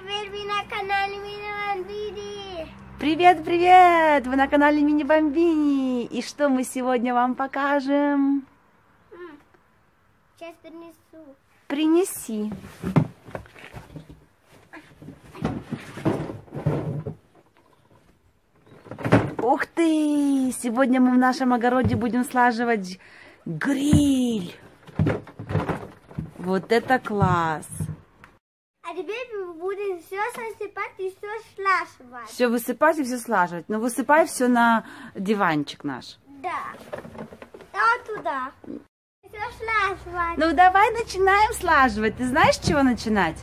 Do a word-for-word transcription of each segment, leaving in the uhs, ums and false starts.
теперь вы на канале Мини Бомбини. Привет, привет! Вы на канале Мини Бомбини. И что мы сегодня вам покажем? Сейчас принесу. Принеси. Ух ты! Сегодня мы в нашем огороде будем слаживать гриль. Вот это класс! А теперь мы будем все засыпать и все слаживать. Все высыпать и все слаживать. Но высыпай все на диванчик наш. Да. Да, туда. Все слаживать. Ну давай начинаем слаживать. Ты знаешь, с чего начинать?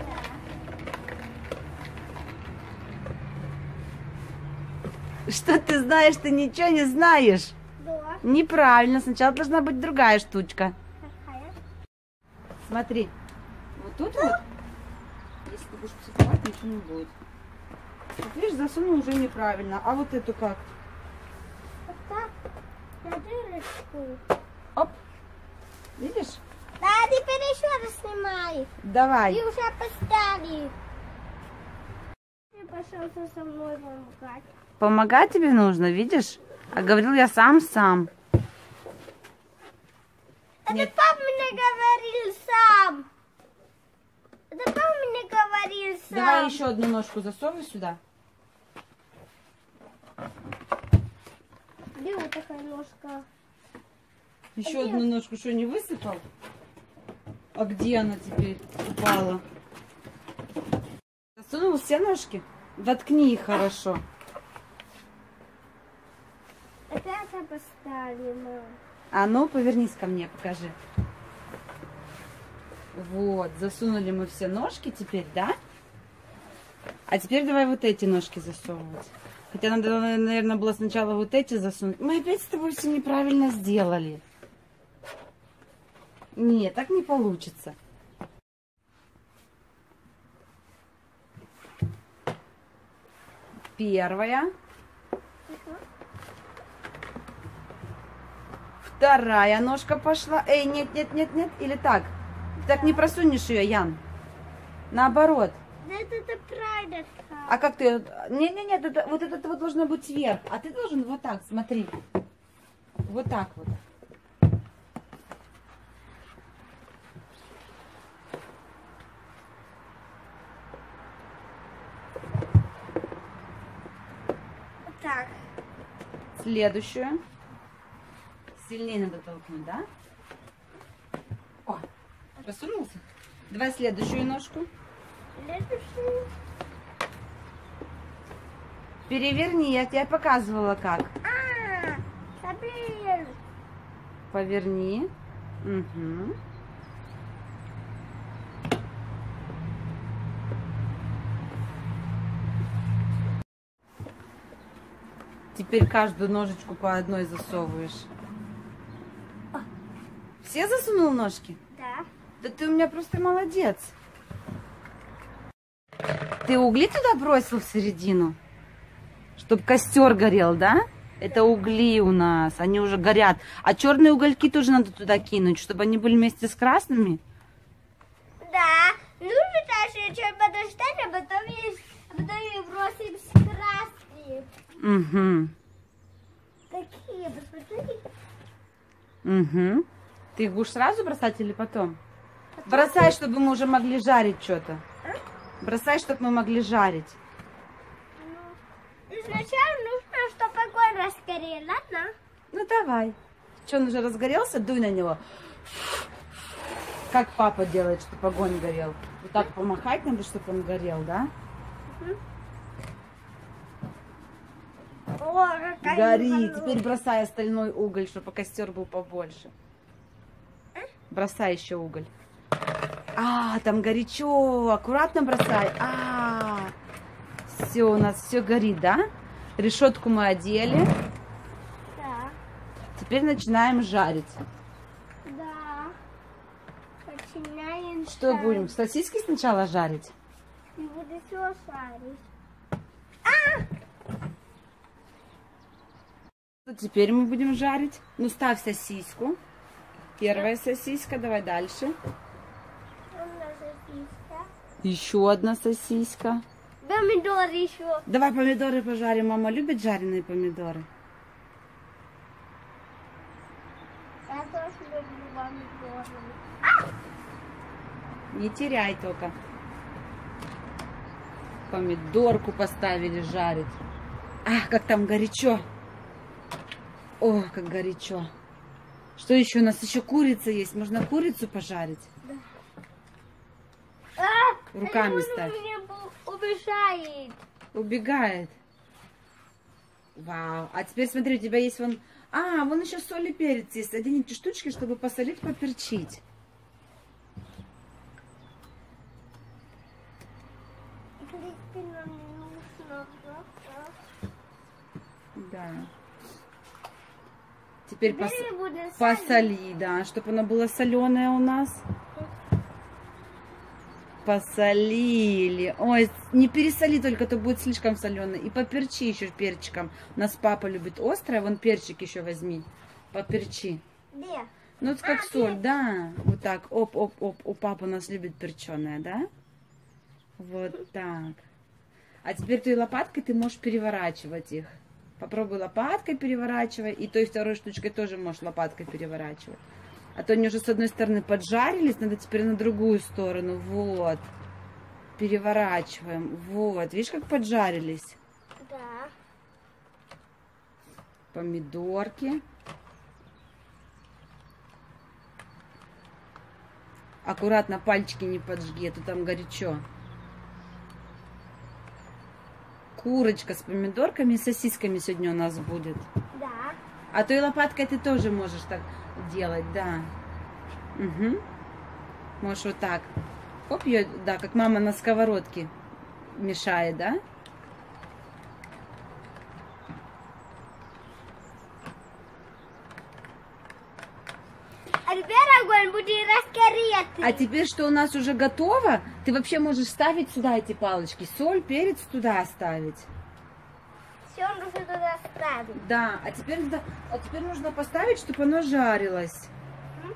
Да. Что ты знаешь? Ты ничего не знаешь. Да. Неправильно. Сначала должна быть другая штучка. Какая? Смотри. Вот тут вот. Если ты будешь посыпать, ничего не будет. Вот видишь, засунул уже неправильно. А вот эту как? Вот так. На дырочку. Оп. Видишь? Да, теперь еще раз снимай. Давай. И уже поставили. Ты, пожалуйста, со мной помогать. Помогать тебе нужно, видишь? А говорил я сам-сам. Это папа мне говорил сам. Это папа мне говорил сам. Давай еще одну ножку засовывай сюда. Где вот такая ножка? Еще А где? одну ножку что, не высыпал? А где она теперь упала? Засунул все ножки? Воткни их хорошо. Опять поставим. А ну, повернись ко мне, покажи. Вот, засунули мы все ножки теперь, да? А теперь давай вот эти ножки засовывать. Хотя надо, наверное, было сначала вот эти засунуть. Мы опять с тобой все неправильно сделали. Нет, так не получится. Первая. Вторая ножка пошла. Эй, нет, нет, нет, нет. Или так. Так не просунешь ее, Ян. Наоборот. Да это правда. А как ты... Нет, нет, нет, это, вот это вот должно быть вверх. А ты должен вот так, смотри. Вот так вот. Вот так. Следующую. Сильнее надо толкнуть, да? О, просунулся. Давай следующую ножку. Следующую. Переверни, я тебе показывала как. А, забыл. Поверни. Угу. Теперь каждую ножечку по одной засовываешь. Все засунул ножки? Да. Да ты у меня просто молодец. Ты угли туда бросил в середину? Чтоб костер горел, да? Это угли у нас, они уже горят. А черные угольки тоже надо туда кинуть, чтобы они были вместе с красными. Да. Нужно даже чуть подождать, а потом их, а потом их бросим с красными. Угу. Такие, посмотри. Угу. Ты их будешь сразу бросать или потом? Бросай, чтобы мы уже могли жарить что-то. А? Бросай, чтобы мы могли жарить. Ну, сначала нужно, чтобы огонь раскорел, ладно? Ну давай. Что, он уже разгорелся? Дуй на него. Как папа делает, чтобы огонь горел? Вот так помахать надо, чтобы он горел, да? О, какая Гори. хорошая. Теперь бросай остальной уголь, чтобы костер был побольше. Бросай еще уголь. А, там горячо. Аккуратно бросай. А, все, у нас все горит, да? Решетку мы одели. Да. Теперь начинаем жарить. Да. Начинаем Что жарить. будем? Сосиски сначала жарить? И буду все жарить. Что теперь мы будем жарить? Ну, ставь сосиску. Первая сосиска. Давай дальше. У нас сосиска. Еще одна сосиска. Помидоры еще. Давай помидоры пожарим. Мама любит жареные помидоры. Я тоже люблю помидоры. Не теряй только. Помидорку поставили жарить. Ах, как там горячо. О, как горячо. Что еще? У нас еще курица есть. Можно курицу пожарить? Да. А, Руками он ставь. меня убежает. Убегает. Вау. А теперь смотри, у тебя есть вон... А, вон еще соль и перец есть. Одни эти штучки, чтобы посолить, поперчить. Да. Теперь, пос... посоли, да, чтобы оно было соленое у нас. Посолили. Ой, не пересоли, только то будет слишком соленое. И поперчи еще перчиком. У нас папа любит острое, вон перчик еще возьми. Поперчи. Где? Ну, это как А, соль, перчик. да. Вот так, оп-оп-оп. У папы у нас любит перченое, да? Вот так. А теперь ты лопаткой ты можешь переворачивать их. Попробуй лопаткой переворачивай. И той второй штучкой тоже можешь лопаткой переворачивать. А то они уже с одной стороны поджарились, надо теперь на другую сторону. Вот. Переворачиваем. Вот. Видишь, как поджарились? Да. Помидорки. Аккуратно пальчики не поджги, а то там горячо. Курочка с помидорками и сосисками сегодня у нас будет. Да. А то и лопаткой ты тоже можешь так делать, да. Угу. Можешь вот так. Хоп, ее, да, как мама на сковородке мешает, да? А теперь огонь будет раскорретый. А теперь, что у нас уже готово, ты вообще можешь ставить сюда эти палочки. Соль, перец туда ставить. Все нужно туда ставить. Да, а теперь, а теперь нужно поставить, чтобы оно жарилось. М?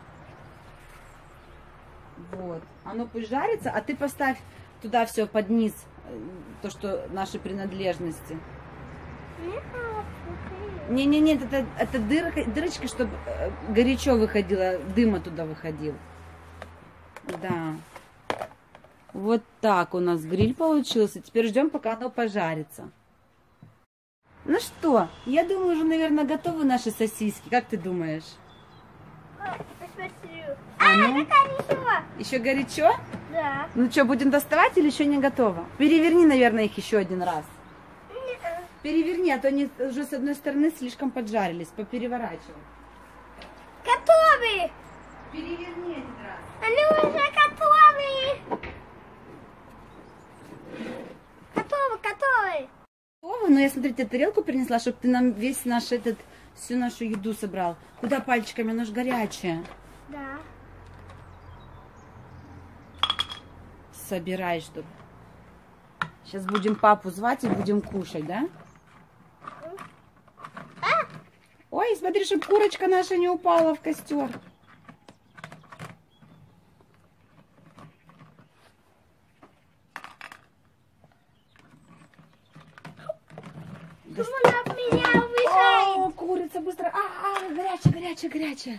Вот. Оно пусть жарится, а ты поставь туда все под низ, э, то, что наши принадлежности. Нет, Не-не-не, это, это дырка, дырочки, чтобы э, горячо выходило, дыма туда выходил. Да. Вот так у нас гриль получился. Теперь ждем, пока оно пожарится. Ну что, я думаю, уже, наверное, готовы наши сосиски. Как ты думаешь? посмотрю. А А, ну? это хорошо. Еще горячо? Да. Ну что, будем доставать или еще не готово? Переверни, наверное, их еще один раз. Переверни, а то они уже с одной стороны слишком поджарились. Попереворачивай. Готовы. Переверни один раз. Они уже готовы. Готовы, готовы. Готово? Ну я, смотри, тебе тарелку принесла, чтобы ты нам весь наш этот, всю нашу еду собрал. Куда пальчиками? Оно ж горячее. Да. Собирай, чтобы. Сейчас будем папу звать и будем кушать, да? Ой, смотри, чтобы курочка наша не упала в костер. Она в меня убежает. О, курица быстро. А, а, горячая, горячая, горячая.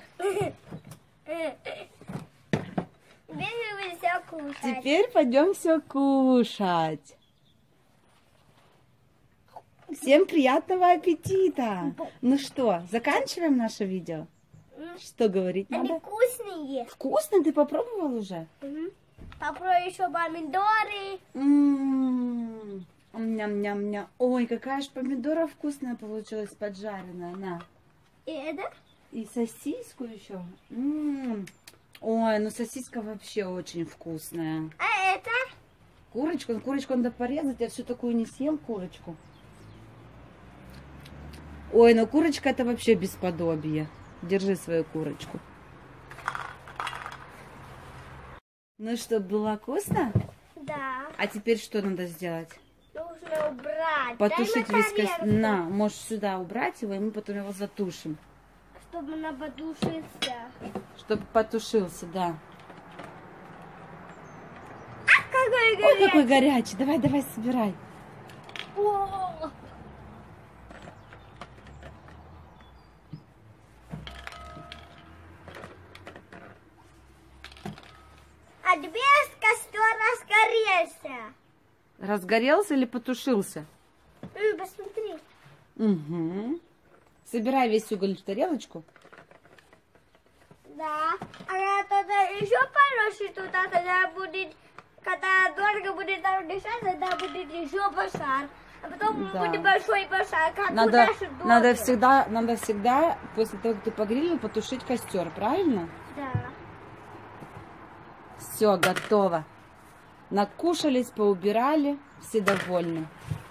Теперь мы все кушать. Теперь пойдем все кушать. Всем приятного аппетита. Ну что, заканчиваем наше видео? Что говорить Они надо? вкусные. Вкусно? Ты попробовал уже? Мгм. Попробуй еще помидоры. М-м-м. Ням-ням-ням. Ой, какая же помидора вкусная получилась, поджаренная. На. И это? И сосиску еще. М-м. Ой, ну сосиска вообще очень вкусная. А это? Курочку, ну, курочку надо порезать, я всю такую не съем курочку. Ой, ну курочка это вообще бесподобие. Держи свою курочку. Ну что, было вкусно? Да. А теперь что надо сделать? Нужно убрать. Потушить Дай весь костер. тарелку, На, можешь сюда убрать его, и мы потом его затушим. чтобы она потушился. Чтобы потушился, да. А какой Ой, горячий. какой горячий. Давай, давай, собирай. О. А теперь костер разгорелся. Разгорелся или потушился? М, Посмотри. Угу. Собирай весь уголь в тарелочку. Да. А когда еще положишь туда, тогда будет, когда дорого будет там дышать, тогда будет еще пожар. А потом Да. будет большой пожар. Как Надо, удашь долго. надо всегда, надо всегда после того, как ты погрелил, потушить костер, правильно? Да. Все, готово. Накушались, поубирали, все довольны.